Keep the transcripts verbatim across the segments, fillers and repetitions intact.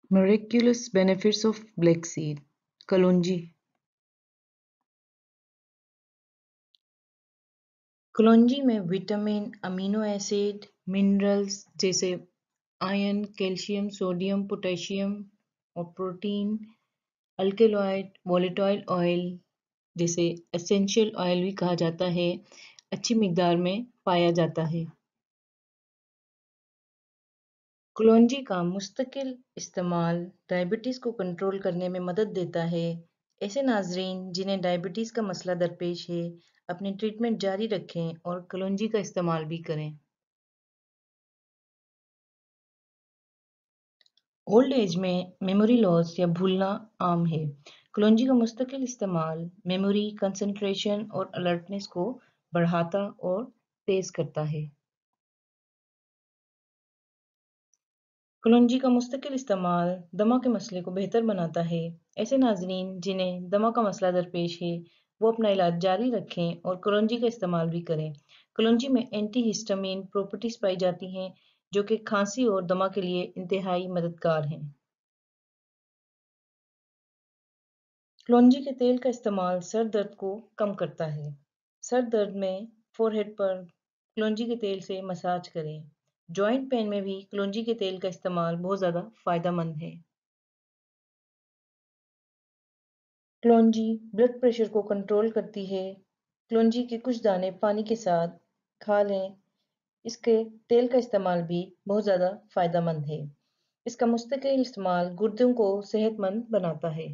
Miraculous benefits of black seed. Kalonji kalonji में vitamin, amino acid, minerals जैसे iron, calcium, sodium, potassium और protein, alkaloid, volatile oil जिसे essential oil भी कहा जाता है, अच्छी मिकदार में पाया जाता है। कलौंजी का मुस्तकिल इस्तेमाल डायबिटीज़ को कंट्रोल करने में मदद देता है। ऐसे नाजरीन जिन्हें डायबिटीज़ का मसला दरपेश है, अपनी ट्रीटमेंट जारी रखें और कलौंजी का इस्तेमाल भी करें। ओल्ड एज में मेमोरी लॉस या भूलना आम है। कलौंजी का मुस्तकिल इस्तेमाल मेमोरी, कंसंट्रेशन और अलर्टनेस को बढ़ाता और तेज करता है। कलौंजी का मुस्तकिल इस्तेमाल दमा के मसले को बेहतर बनाता है। ऐसे नाजरीन जिन्हें दमा का मसला दरपेश है, वो अपना इलाज जारी रखें और कलौंजी का इस्तेमाल भी करें। कलौंजी में एंटी हिस्टामिन प्रॉपर्टीज पाई जाती हैं जो कि खांसी और दमा के लिए इंतहाई मददगार हैं। कलौंजी के तेल का इस्तेमाल सर दर्द को कम करता है। सर दर्द में फोरहेड पर कलौंजी के तेल से मसाज करें। जॉइंट पेन में भी कलौंजी के तेल का इस्तेमाल बहुत ज़्यादा फायदेमंद है। कलौंजी ब्लड प्रेशर को कंट्रोल करती है। कलौंजी के कुछ दाने पानी के साथ खा लें। इसके तेल का इस्तेमाल भी बहुत ज़्यादा फायदेमंद है। इसका मुस्तकिल इस्तेमाल गुर्दों को सेहतमंद बनाता है।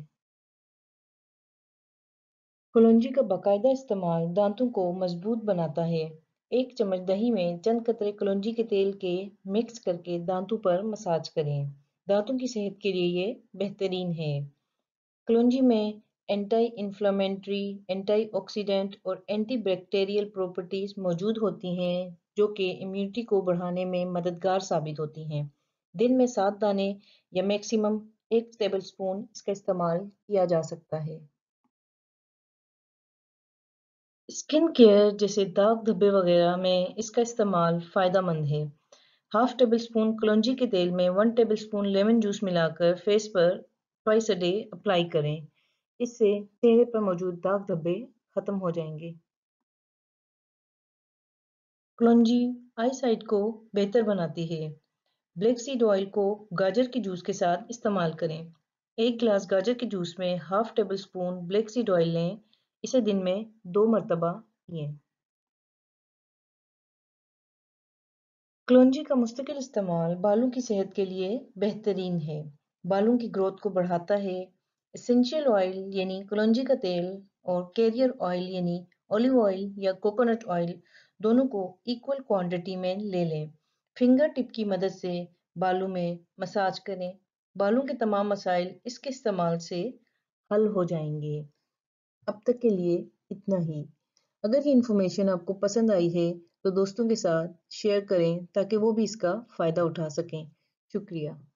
कलौंजी का बाकायदा इस्तेमाल दांतों को मजबूत बनाता है। एक चम्मच दही में चंद कतरे कलौंजी के तेल के मिक्स करके दांतों पर मसाज करें। दांतों की सेहत के लिए ये बेहतरीन है। कलौंजी में एंटी इन्फ्लेमेटरी, एंटीऑक्सीडेंट और एंटी बैक्टीरियल प्रॉपर्टीज मौजूद होती हैं जो कि इम्यूनिटी को बढ़ाने में मददगार साबित होती हैं। दिन में सात दाने या मैक्सिमम एक टेबलस्पून इसका इस्तेमाल किया जा सकता है। स्किन केयर जैसे दाग धब्बे वगैरह में इसका इस्तेमाल फ़ायदेमंद है। हाफ टेबल स्पून कलौंजी के तेल में one tablespoon lemon juice मिलाकर फेस पर ट्वाइस अ डे अप्लाई करें। इससे चेहरे पर मौजूद दाग धब्बे खत्म हो जाएंगे। कलौंजी आई साइट को बेहतर बनाती है। ब्लैक सीड ऑयल को गाजर के जूस के साथ इस्तेमाल करें। एक गिलास गाजर के जूस में half tablespoon black seed oil लें। इसे दिन में दो मरतबा पिएं। कलौंजी का मुस्तकिल इस्तेमाल बालों की सेहत के लिए बेहतरीन है। बालों की ग्रोथ को बढ़ाता है। एसेंशियल ऑयल यानी कलौंजी का तेल और कैरियर ऑयल यानी ऑलिव ऑयल या कोकोनट ऑयल दोनों को इक्वल क्वांटिटी में ले लें। फिंगर टिप की मदद से बालों में मसाज करें। बालों के तमाम मसाइल इसके इस्तेमाल से हल हो जाएंगे। अब तक के लिए इतना ही। अगर ये इन्फॉर्मेशन आपको पसंद आई है तो दोस्तों के साथ शेयर करें ताकि वो भी इसका फ़ायदा उठा सकें। शुक्रिया।